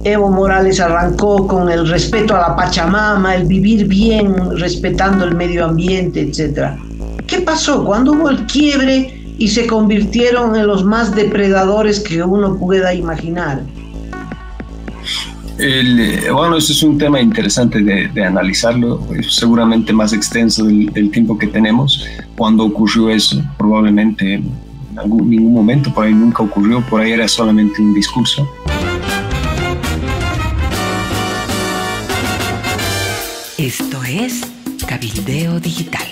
Evo Morales arrancó con el respeto a la Pachamama, el vivir bien, respetando el medio ambiente, etc. ¿Qué pasó? ¿Cuándo hubo el quiebre y se convirtieron en los más depredadores que uno pueda imaginar? Bueno, eso es un tema interesante de analizarlo, seguramente más extenso del tiempo que tenemos. ¿Cuándo ocurrió eso? Probablemente en ningún momento, por ahí nunca ocurrió, por ahí era solamente un discurso. Esto es Cabildeo Digital.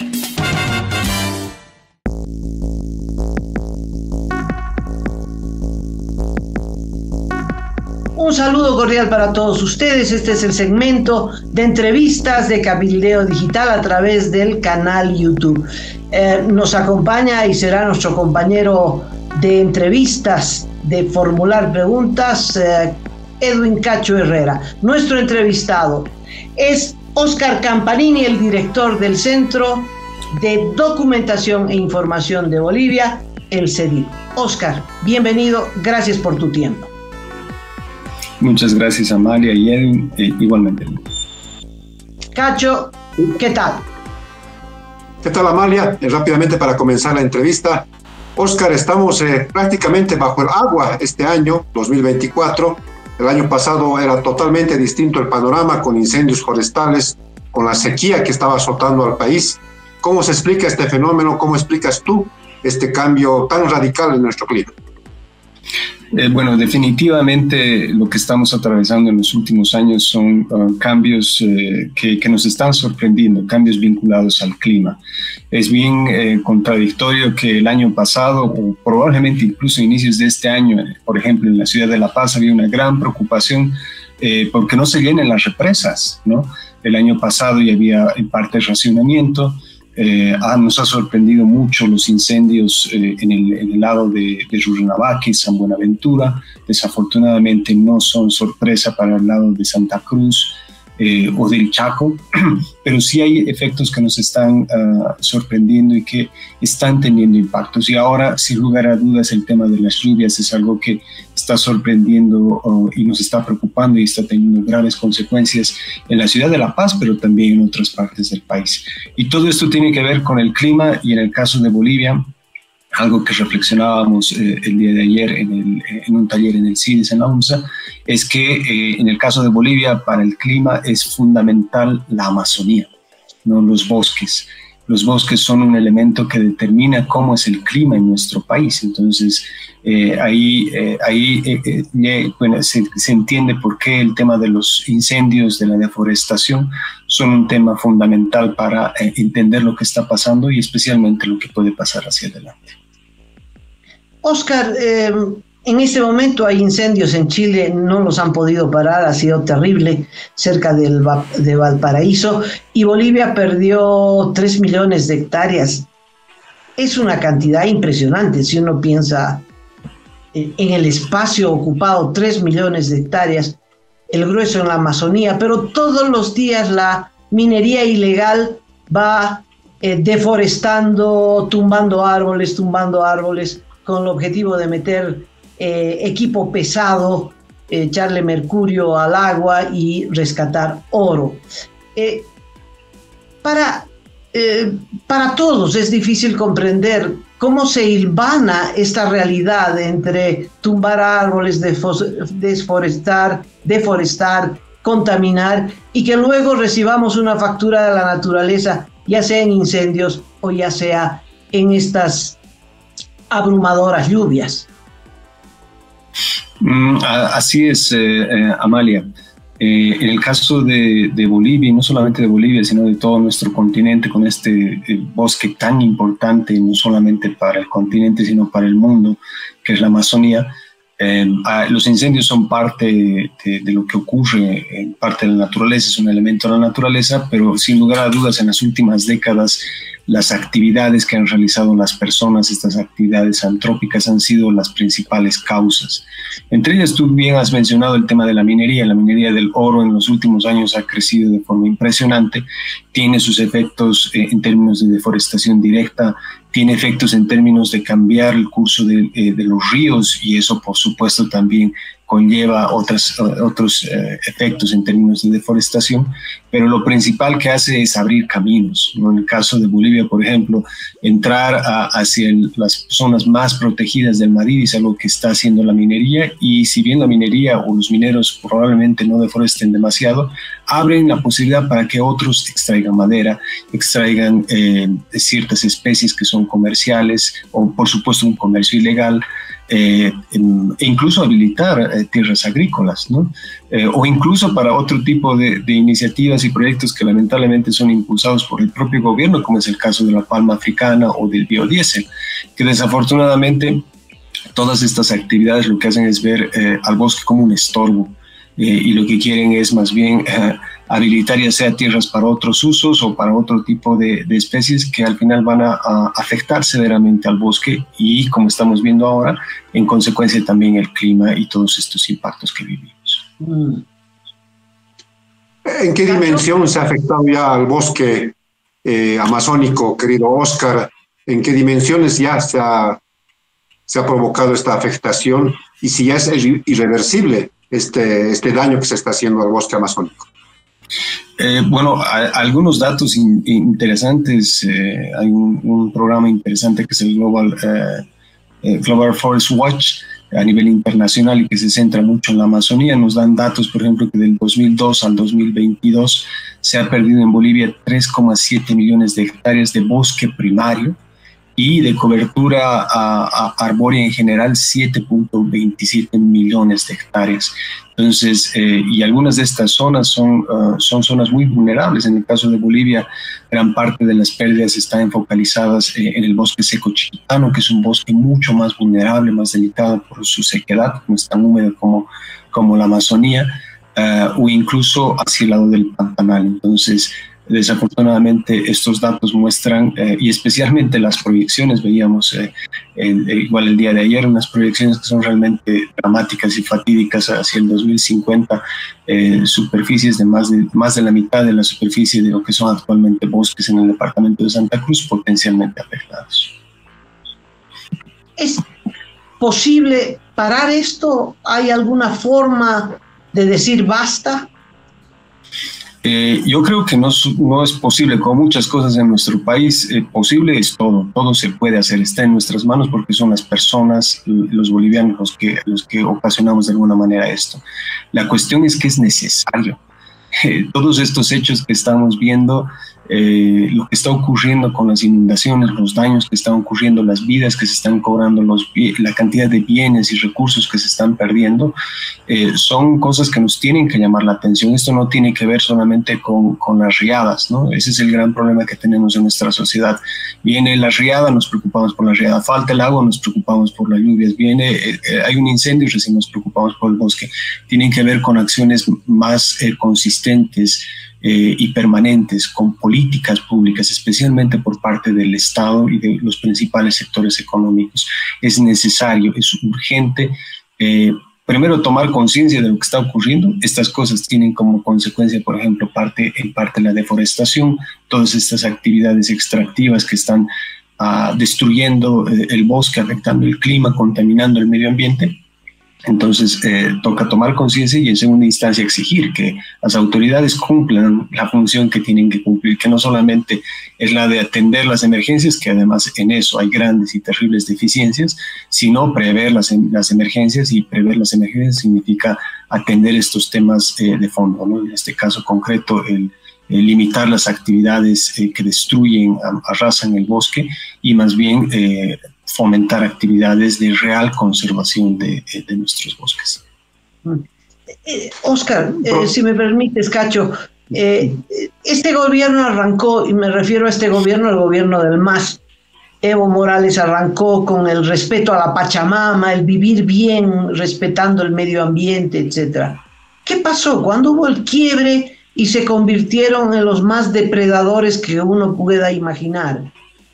Un saludo cordial para todos ustedes. Este es el segmento de entrevistas de Cabildeo Digital a través del canal YouTube. Nos acompaña y será nuestro compañero de entrevistas, de formular preguntas, Edwin Cacho Herrera. Nuestro entrevistado es Óscar Campanini, el director del Centro de Documentación e Información de Bolivia, el CEDIB. Óscar, bienvenido, gracias por tu tiempo. Muchas gracias, Amalia y Edwin, igualmente. Cacho, ¿qué tal? ¿Qué tal, Amalia? Rápidamente para comenzar la entrevista. Óscar, estamos prácticamente bajo el agua este año, 2024. El año pasado era totalmente distinto el panorama, con incendios forestales, con la sequía que estaba azotando al país. ¿Cómo se explica este fenómeno? ¿Cómo explicas tú este cambio tan radical en nuestro clima? Bueno, definitivamente lo que estamos atravesando en los últimos años son cambios que nos están sorprendiendo, cambios vinculados al clima. Es bien contradictorio que el año pasado, o probablemente incluso inicios de este año, por ejemplo, en la ciudad de La Paz había una gran preocupación porque no se llenen las represas, ¿no? El año pasado ya había en parte racionamiento. Nos ha sorprendido mucho los incendios en el lado de Rurrenabaque, San Buenaventura. Desafortunadamente no son sorpresa para el lado de Santa Cruz o del Chaco, pero sí hay efectos que nos están sorprendiendo y que están teniendo impactos. Y ahora, sin lugar a dudas, el tema de las lluvias es algo que está sorprendiendo y nos está preocupando y está teniendo graves consecuencias en la ciudad de La Paz, pero también en otras partes del país. Y todo esto tiene que ver con el clima, y en el caso de Bolivia, algo que reflexionábamos el día de ayer en un taller en el CIDES, en la UNSA, es que en el caso de Bolivia, para el clima es fundamental la Amazonía, no los bosques. Los bosques son un elemento que determina cómo es el clima en nuestro país. Entonces, bueno, se entiende por qué el tema de los incendios, de la deforestación, son un tema fundamental para entender lo que está pasando y especialmente lo que puede pasar hacia adelante. Óscar, en este momento hay incendios en Chile, no los han podido parar, ha sido terrible, cerca de Valparaíso, y Bolivia perdió 3 millones de hectáreas. Es una cantidad impresionante si uno piensa en el espacio ocupado, 3 millones de hectáreas, el grueso en la Amazonía, pero todos los días la minería ilegal va deforestando, tumbando árboles, con el objetivo de meter equipo pesado, echarle mercurio al agua y rescatar oro. Para todos es difícil comprender cómo se hilvana esta realidad entre tumbar árboles, deforestar, contaminar, y que luego recibamos una factura de la naturaleza, ya sea en incendios o ya sea en estas abrumadoras lluvias. Así es, Amalia. En el caso de Bolivia, y no solamente de Bolivia, sino de todo nuestro continente, con este bosque tan importante, no solamente para el continente, sino para el mundo, que es la Amazonía, los incendios son parte de lo que ocurre, en parte de la naturaleza, es un elemento de la naturaleza, pero sin lugar a dudas en las últimas décadas las actividades que han realizado las personas, estas actividades antrópicas, han sido las principales causas. Entre ellas, tú bien has mencionado el tema de la minería. La minería del oro en los últimos años ha crecido de forma impresionante, tiene sus efectos en términos de deforestación directa, tiene efectos en términos de cambiar el curso de los ríos, y eso por supuesto también conlleva otros efectos en términos de deforestación, pero lo principal que hace es abrir caminos, ¿no? En el caso de Bolivia, por ejemplo, entrar hacia las zonas más protegidas del Madrid es algo que está haciendo la minería, y si bien la minería o los mineros probablemente no deforesten demasiado, abren la posibilidad para que otros extraigan madera, extraigan ciertas especies que son comerciales, o por supuesto un comercio ilegal, e incluso habilitar tierras agrícolas, ¿no? O incluso para otro tipo de iniciativas y proyectos que lamentablemente son impulsados por el propio gobierno, como es el caso de la palma africana o del biodiesel, que desafortunadamente todas estas actividades lo que hacen es ver al bosque como un estorbo, y lo que quieren es más bien habilitar ya sea tierras para otros usos o para otro tipo de especies que al final van a afectar severamente al bosque y, como estamos viendo ahora, en consecuencia también el clima y todos estos impactos que vivimos. ¿En qué dimensión se ha afectado ya al bosque amazónico, querido Óscar? ¿En qué dimensiones ya se ha provocado esta afectación? Y si ya es irreversible este daño que se está haciendo al bosque amazónico. Bueno, algunos datos interesantes. Hay un programa interesante que es el Global Forest Watch a nivel internacional y que se centra mucho en la Amazonía. Nos dan datos, por ejemplo, que del 2002 al 2022 se ha perdido en Bolivia 3,7 millones de hectáreas de bosque primario, y de cobertura arbórea en general 7.27 millones de hectáreas. Entonces, y algunas de estas zonas son zonas muy vulnerables. En el caso de Bolivia, gran parte de las pérdidas están focalizadas en el bosque seco chiquitano, que es un bosque mucho más vulnerable, más delicado por su sequedad, no es tan húmedo como la Amazonía, o incluso hacia el lado del Pantanal. Entonces, desafortunadamente estos datos muestran, y especialmente las proyecciones, veíamos igual el día de ayer, unas proyecciones que son realmente dramáticas y fatídicas hacia el 2050, superficies de más de la mitad de la superficie de lo que son actualmente bosques en el departamento de Santa Cruz potencialmente afectados. ¿Es posible parar esto? ¿Hay alguna forma de decir basta? Yo creo que no es posible, como muchas cosas en nuestro país, posible es todo se puede hacer, está en nuestras manos porque son las personas, los bolivianos, los que ocasionamos de alguna manera esto. La cuestión es que es necesario. Todos estos hechos que estamos viendo, lo que está ocurriendo con las inundaciones, los daños que están ocurriendo, las vidas que se están cobrando, la cantidad de bienes y recursos que se están perdiendo, son cosas que nos tienen que llamar la atención. Esto no tiene que ver solamente con las riadas, ¿no? Ese es el gran problema que tenemos en nuestra sociedad. Viene la riada, nos preocupamos por la riada. Falta el agua, nos preocupamos por las lluvias. Hay un incendio y recién nos preocupamos por el bosque. Tienen que ver con acciones más consistentes y permanentes, con políticas públicas, especialmente por parte del Estado y de los principales sectores económicos. Es necesario, es urgente, primero tomar conciencia de lo que está ocurriendo. Estas cosas tienen como consecuencia, por ejemplo, en parte la deforestación, todas estas actividades extractivas que están destruyendo el bosque, afectando el clima, contaminando el medio ambiente. Entonces toca tomar conciencia y en segunda instancia exigir que las autoridades cumplan la función que tienen que cumplir, que no solamente es la de atender las emergencias, que además en eso hay grandes y terribles deficiencias, sino prever las emergencias, y prever las emergencias significa atender estos temas de fondo, ¿no? En este caso concreto, limitar las actividades que destruyen, arrasan el bosque, y más bien fomentar actividades de real conservación de nuestros bosques. Óscar, si me permites, Cacho, este gobierno arrancó, y me refiero a este gobierno, el gobierno del MAS. Evo Morales arrancó con el respeto a la Pachamama, el vivir bien, respetando el medio ambiente, etc. ¿Qué pasó? ¿Cuándo hubo el quiebre y se convirtieron en los más depredadores que uno pueda imaginar?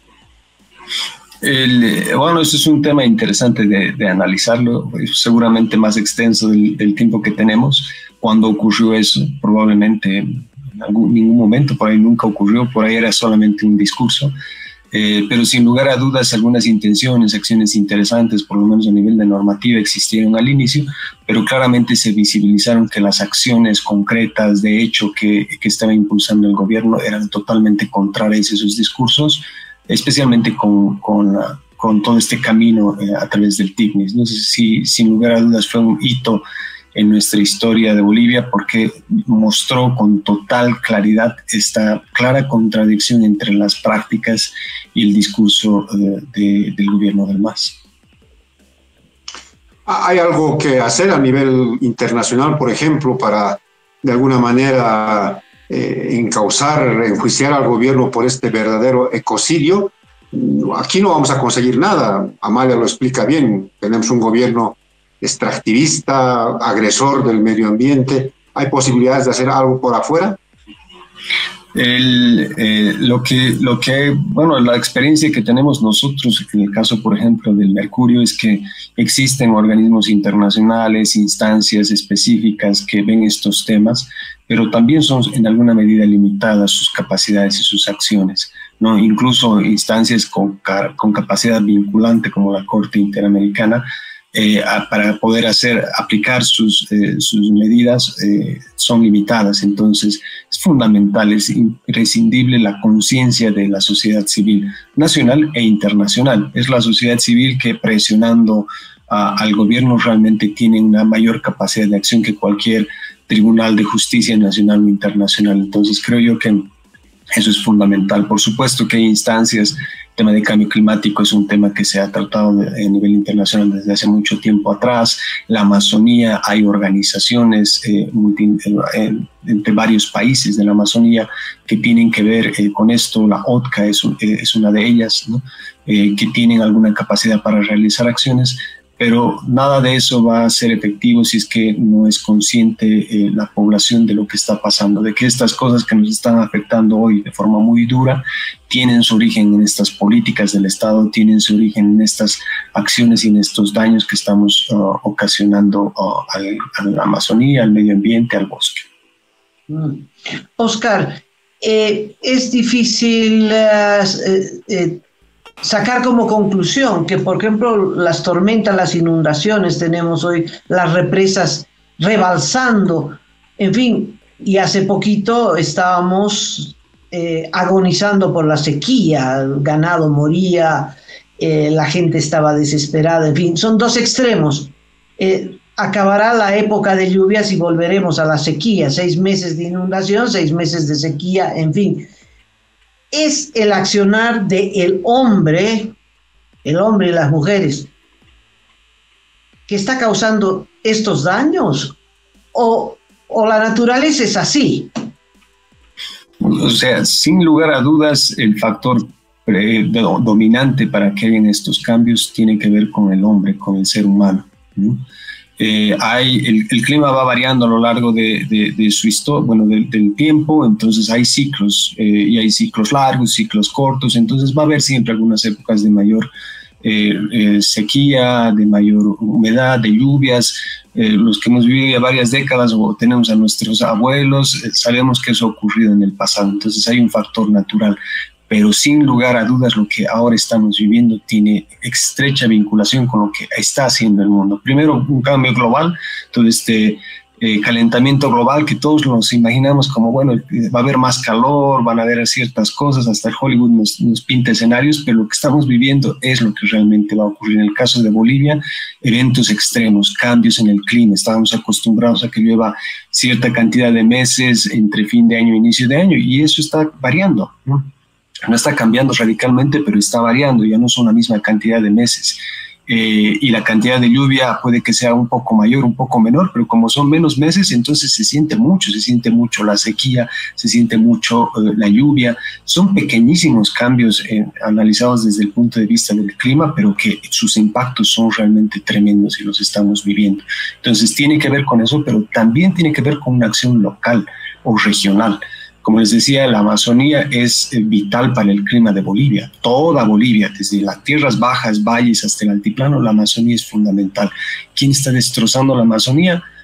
Bueno, eso es un tema interesante de analizarlo, seguramente más extenso del tiempo que tenemos. Cuando ocurrió eso, probablemente en ningún momento, por ahí nunca ocurrió, por ahí era solamente un discurso. pero sin lugar a dudas algunas intenciones, acciones interesantes, por lo menos a nivel de normativa, existieron al inicio, pero claramente se visibilizaron que las acciones concretas de hecho que estaba impulsando el gobierno eran totalmente contrarias a esos discursos, especialmente con todo este camino a través del TICNIS. No sé si sin lugar a dudas fue un hito en nuestra historia de Bolivia, porque mostró con total claridad esta clara contradicción entre las prácticas y el discurso del gobierno del MAS. ¿Hay algo que hacer a nivel internacional, por ejemplo, para de alguna manera encauzar, enjuiciar al gobierno por este verdadero ecocidio? Aquí no vamos a conseguir nada. Amalia lo explica bien. Tenemos un gobierno extractivista, agresor del medio ambiente. ¿Hay posibilidades de hacer algo por afuera? Bueno, la experiencia que tenemos nosotros, en el caso, por ejemplo, del mercurio, es que existen organismos internacionales, instancias específicas que ven estos temas, pero también son en alguna medida limitadas sus capacidades y sus acciones, ¿no? Incluso instancias con capacidad vinculante como la Corte Interamericana, para poder aplicar sus medidas son limitadas. Entonces es fundamental, es imprescindible la conciencia de la sociedad civil nacional e internacional. Es la sociedad civil que, presionando al gobierno, realmente tiene una mayor capacidad de acción que cualquier tribunal de justicia nacional o internacional. Entonces creo yo que eso es fundamental. Por supuesto que hay instancias. El tema de cambio climático es un tema que se ha tratado a nivel internacional desde hace mucho tiempo atrás. La Amazonía, hay organizaciones entre varios países de la Amazonía que tienen que ver con esto. La OTCA es una de ellas, ¿no? Que tienen alguna capacidad para realizar acciones, pero nada de eso va a ser efectivo si es que no es consciente la población de lo que está pasando, de que estas cosas que nos están afectando hoy de forma muy dura tienen su origen en estas políticas del Estado, tienen su origen en estas acciones y en estos daños que estamos ocasionando a la Amazonía, al medio ambiente, al bosque. Oscar, es difícil sacar como conclusión que, por ejemplo, las tormentas, las inundaciones, tenemos hoy las represas rebalsando, en fin, y hace poquito estábamos agonizando por la sequía, el ganado moría, la gente estaba desesperada, en fin, son dos extremos. Acabará la época de lluvias y volveremos a la sequía, 6 meses de inundación, 6 meses de sequía, en fin. ¿Es el accionar del hombre y las mujeres, que está causando estos daños? ¿O la naturaleza es así? O sea, sin lugar a dudas, el factor dominante para que hayan estos cambios tiene que ver con el hombre, con el ser humano, ¿no? El clima va variando a lo largo de su historia, bueno, del tiempo. Entonces hay ciclos, y hay ciclos largos, ciclos cortos. Entonces va a haber siempre algunas épocas de mayor sequía, de mayor humedad, de lluvias. Los que hemos vivido ya varias décadas o tenemos a nuestros abuelos, sabemos que eso ha ocurrido en el pasado. Entonces hay un factor natural. Pero sin lugar a dudas lo que ahora estamos viviendo tiene estrecha vinculación con lo que está haciendo el mundo. Primero, un cambio global, todo este calentamiento global que todos nos imaginamos como, bueno, va a haber más calor, van a haber ciertas cosas, hasta el Hollywood nos pinta escenarios, pero lo que estamos viviendo es lo que realmente va a ocurrir. En el caso de Bolivia, eventos extremos, cambios en el clima. Estábamos acostumbrados a que llueva cierta cantidad de meses entre fin de año e inicio de año, y eso está variando, ¿no? No está cambiando radicalmente, pero está variando, ya no son la misma cantidad de meses. Y la cantidad de lluvia puede que sea un poco mayor, un poco menor, pero como son menos meses, entonces se siente mucho la sequía, se siente mucho la lluvia. Son pequeñísimos cambios analizados desde el punto de vista del clima, pero que sus impactos son realmente tremendos y los estamos viviendo. Entonces tiene que ver con eso, pero también tiene que ver con una acción local o regional. Como les decía, la Amazonía es vital para el clima de Bolivia. Toda Bolivia, desde las tierras bajas, valles hasta el altiplano, la Amazonía es fundamental. ¿Quién está destrozando la Amazonía?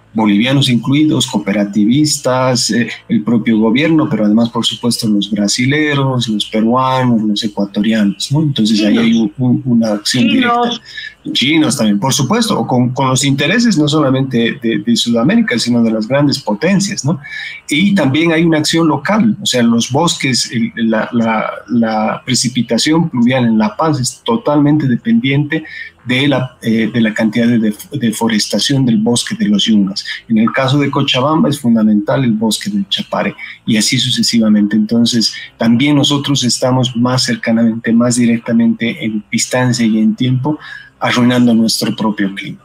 bolivianos incluidos, cooperativistas, el propio gobierno, pero además, por supuesto, los brasileros, los peruanos, los ecuatorianos, ¿no? Entonces ahí hay una acción directa. Chinos también, por supuesto, o con los intereses no solamente de Sudamérica, sino de las grandes potencias, ¿no? Y también hay una acción local, o sea, los bosques, la precipitación pluvial en La Paz es totalmente dependiente de la cantidad de deforestación del bosque de los yungas. En el caso de Cochabamba es fundamental el bosque del Chapare y así sucesivamente. Entonces, también nosotros estamos más cercanamente, más directamente en distancia y en tiempo, arruinando nuestro propio clima.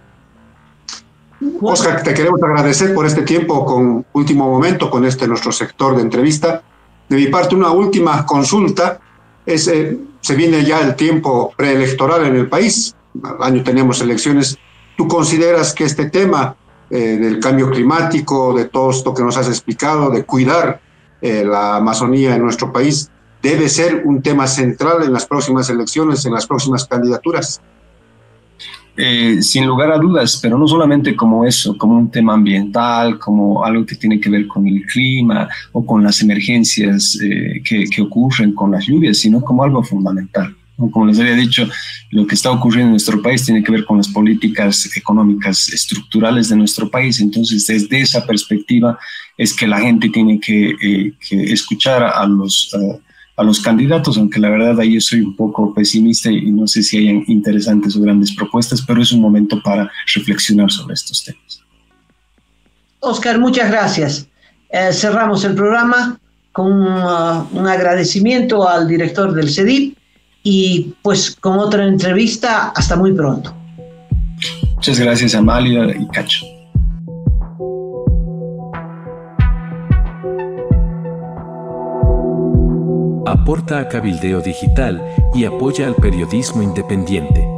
Óscar, te queremos agradecer por este tiempo con Último Momento, con nuestro sector de entrevista. De mi parte, una última consulta. Se viene ya el tiempo preelectoral en el país. Al año tenemos elecciones. ¿Tú consideras que este tema del cambio climático, de todo esto que nos has explicado, de cuidar la Amazonía en nuestro país, debe ser un tema central en las próximas elecciones, en las próximas candidaturas? Sin lugar a dudas, pero no solamente como eso, como un tema ambiental, como algo que tiene que ver con el clima o con las emergencias que ocurren con las lluvias, sino como algo fundamental. Como les había dicho, lo que está ocurriendo en nuestro país tiene que ver con las políticas económicas estructurales de nuestro país. Entonces, desde esa perspectiva es que la gente tiene que escuchar a los candidatos, aunque la verdad ahí yo soy un poco pesimista y no sé si hayan interesantes o grandes propuestas, pero es un momento para reflexionar sobre estos temas. Óscar, muchas gracias. Cerramos el programa con un agradecimiento al director del CEDIP y pues con otra entrevista. Hasta muy pronto. Muchas gracias, Amalia y Cacho. Aporta a Cabildeo Digital y apoya al periodismo independiente.